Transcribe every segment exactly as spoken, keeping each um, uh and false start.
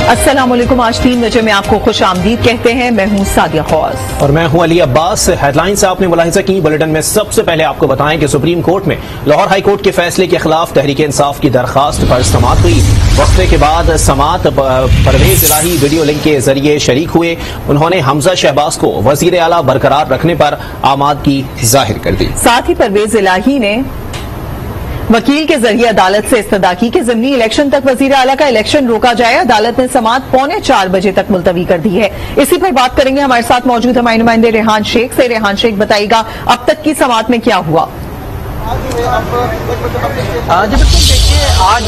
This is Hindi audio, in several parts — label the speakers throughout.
Speaker 1: अस्सलामुअलैकुम। आज तीन बजे में आपको खुश आमदीद कहते हैं। मैं हूँ सादिया खौस
Speaker 2: और मैं हूँ अली अब्बास। हेडलाइन से आपने मुलाहिजा की। बुलेटिन में सबसे पहले आपको बताएं कि सुप्रीम कोर्ट में लाहौर हाई कोर्ट के फैसले के खिलाफ तहरीक इंसाफ की दरखास्त पर समाअत हुई। वक्फे के बाद समाअत परवेज इलाही वीडियो लिंक के जरिए शरीक हुए। उन्होंने हमजा शहबाज को वजीर आला बरकरार रखने पर आमादगी जाहिर कर दी।
Speaker 1: साथ ही परवेज इलाही ने वकील के जरिए अदालत से इस्तदा की कि ज़िमनी इलेक्शन तक वजीर आला का इलेक्शन रोका जाए। अदालत ने समाअत पौने चार बजे तक मुलतवी कर दी है। इसी पर बात करेंगे। हमारे साथ मौजूद हमारे नुमाइंदे रेहान शेख से। रेहान शेख, बताइएगा अब तक की समाअत में क्या हुआ?
Speaker 3: जी बिल्कुल, देखिए आज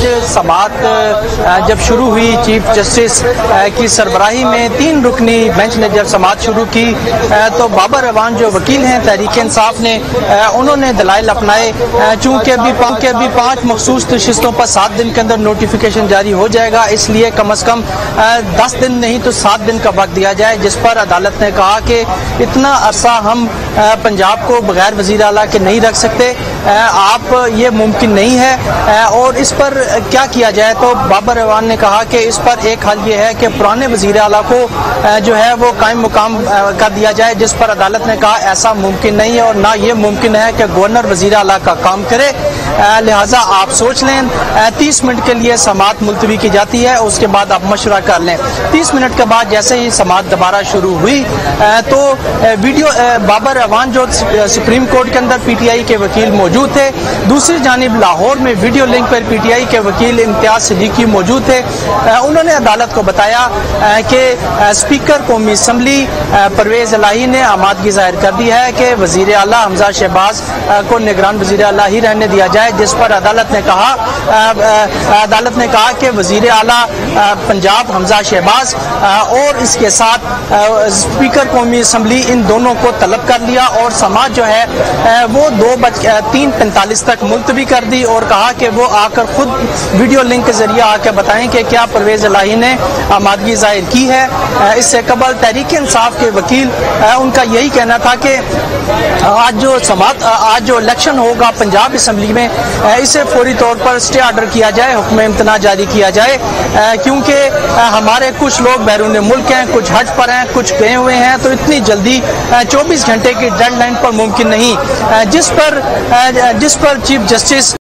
Speaker 3: समाअत जब शुरू हुई चीफ जस्टिस की सरबराही में तीन रुकनी बेंच ने जब समाअत शुरू की तो बाबर अवान जो वकील हैं तहरीक इंसाफ ने उन्होंने दलाइल अपनाए। चूंकि अभी के अभी पांच मखसूस नशिस्तों पर सात दिन के अंदर नोटिफिकेशन जारी हो जाएगा, इसलिए कम अज कम दस दिन नहीं तो सात दिन का वक्त दिया जाए, जिस पर अदालत ने कहा कि इतना अरसा हम पंजाब को बगैर वजीर आला के नहीं रख सकते, आप ये मुमकिन नहीं है। और इस पर क्या किया जाए तो बाबर अवान ने कहा कि इस पर एक हल ये है कि पुराने वजीर आला को जो है वो कायम मुकाम कर दिया जाए, जिस पर अदालत ने कहा ऐसा मुमकिन नहीं है और ना ये मुमकिन है कि गवर्नर वजीर आला का काम करे। लिहाजा आप सोच लें, तीस मिनट के लिए समाअत मुलतवी की जाती है, उसके बाद आप मशवरा कर लें। तीस मिनट के बाद जैसे ही समाअत दोबारा शुरू हुई तो वीडियो बाबर अवान जो सुप्रीम कोर्ट के अंदर पीटीआई के वकील मौजूद थे, दूसरी जानिब लाहौर में वीडियो लिंक पर पीटीआई के वकील इम्तियाज सिद्दीकी मौजूद थे। उन्होंने अदालत को बताया कि स्पीकर कौमी असम्बली परवेज इलाही ने आमादगी जाहिर कर दी है कि वजीर आला हमजा शहबाज को निगरान वजीर आला ही रहने दिया जाए, जिस पर अदालत ने कहा अदालत ने कहा कि वजीर आला पंजाब हमजा शहबाज और इसके साथ स्पीकर कौमी असम्बली इन दोनों को तलब कर लिया और समाअत जो है वो दो बज तीन पैंतालीस तक मुलतवी कर दी और कहा कि वो आकर खुद वीडियो लिंक के जरिए आकर बताएं कि क्या परवेज इलाही ने आमादगी जाहिर की है। इससे कबल तहरीक इंसाफ के वकील उनका यही कहना था कि आज जो समाअत आज जो इलेक्शन होगा पंजाब असम्बली में, इसे फौरी तौर पर स्टे ऑर्डर किया जाए, हुक्म इम्तना जारी किया जाए, क्योंकि हमारे कुछ लोग बैरून मुल्क हैं, कुछ हज पर हैं, कुछ गए हुए हैं, तो इतनी जल्दी चौबीस घंटे की डेडलाइन पर मुमकिन नहीं। जिस पर जिस पर चीफ जस्टिस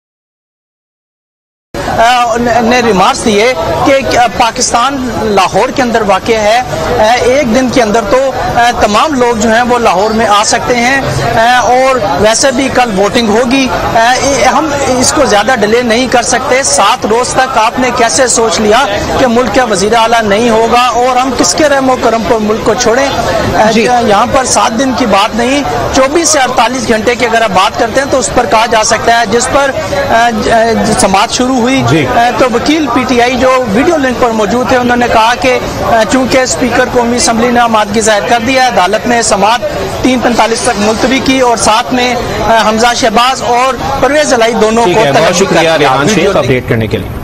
Speaker 3: ने रिमार्क्स दिए कि पाकिस्तान लाहौर के अंदर वाक़ है, एक दिन के अंदर तो तमाम लोग जो हैं वो लाहौर में आ सकते हैं और वैसे भी कल वोटिंग होगी, हम इसको ज़्यादा डिले नहीं कर सकते। सात रोज़ तक आपने कैसे सोच लिया कि मुल्क का वज़ीर आला नहीं होगा और हम किसके रहमो करम पर मुल्क को छोड़ें? यहाँ पर सात दिन की बात नहीं, चौबीस से अड़तालीस घंटे की अगर आप बात करते हैं तो उस पर कहा जा सकता है। जिस पर समाअत शुरू हुई तो वकील पीटीआई जो वीडियो लिंक पर मौजूद थे उन्होंने कहा कि चूंकि स्पीकर कौमी असम्बली ने आमादगी जाहिर कर दिया है, अदालत ने समाअत तीन पैंतालीस तक मुलतवी की और साथ में हमजा शहबाज और परवेज इलाही दोनों को तलब
Speaker 2: शुक्रिया रेहान शेख अपडेट करने के लिए।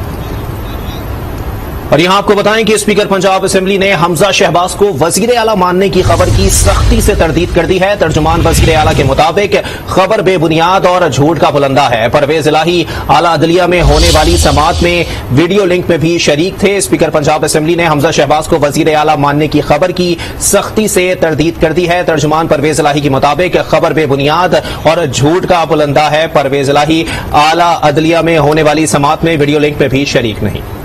Speaker 2: और यहां आपको बताएं कि स्पीकर पंजाब असेंबली ने हमजा शहबाज को वजीर आला मानने की खबर की सख्ती से तरदीद कर दी है। तर्जुमान वजीर आला के मुताबिक खबर बेबुनियाद और झूठ का बुलंदा है। परवेज इलाही आला अदलिया में होने वाली समाअत में वीडियो लिंक में भी शरीक थे। स्पीकर पंजाब असेंबली ने हमजा शहबाज को वजीर आला मानने की खबर की सख्ती से तरदीद कर दी है। तर्जुमान परवेज इलाही के मुताबिक खबर बेबुनियाद और झूठ का बुलंदा है। परवेज इलाही आला अदलिया में होने वाली समाअत में वीडियो लिंक में भी शरीक नहीं।